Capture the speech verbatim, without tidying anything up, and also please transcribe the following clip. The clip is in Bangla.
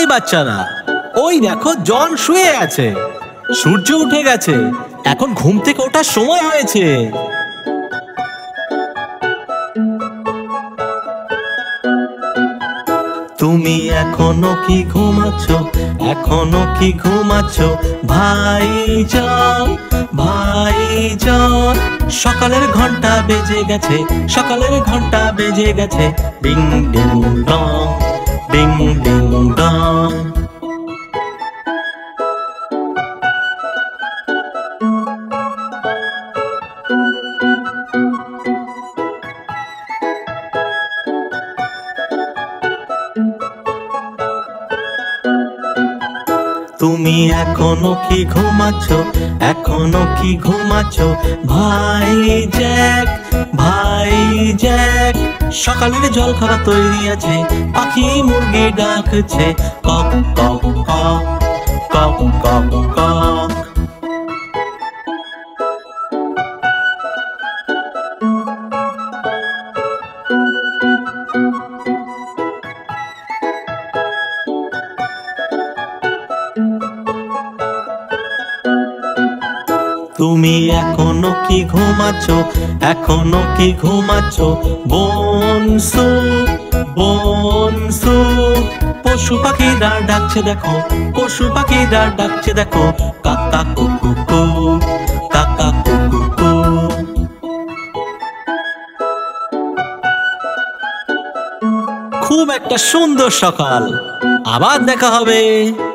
বাচ্চারা, ওই দেখো জন শুয়ে আছে। সূর্য উঠে গেছে, এখন ঘুম থেকে ওঠার সময় হয়েছে। তুমি এখনো কি ঘুমাচ্ছ, এখনো কি ঘুমাচ্ছ ভাইজান, ভাইজান। সকালের ঘন্টা বেজে গেছে, সকালের ঘন্টা বেজে গেছে। ডিং ডিং ডং, ডিং ডিং ডং। তুমি এখনো কি ঘুমাচ্ছ, এখনো কি ঘুমাচ্ছ ভাই জ্যাক, ভাই জ্যাক। সকালের জল খাওয়া তৈরি আছে, পাখি মুরগি ডাকছে কক কক কক, কক কক কক। তুমি এখনো কি ঘুমাচ্ছ, এখনো কি ঘুমাচ্ছ বনসু, বনসু। পশু পাখিরা ডাকছে দেখো, পশু পাখিরা ডাকছে দেখো কাকা কুকু কু, কাকা কুকু কু। খুব একটা সুন্দর সকাল, আবার দেখা হবে।